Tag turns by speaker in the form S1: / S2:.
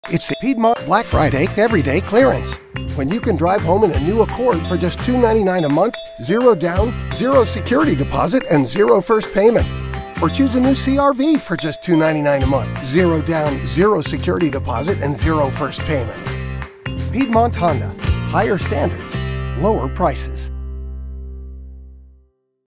S1: It's the Piedmont Black Friday Everyday Clearance. When you can drive home in a new Accord for just $299 a month, 0 down, 0 security deposit, and 0 first payment. Or choose a new CR-V for just $299 a month, 0 down, 0 security deposit, and 0 first payment. Piedmont Honda. Higher standards, lower prices.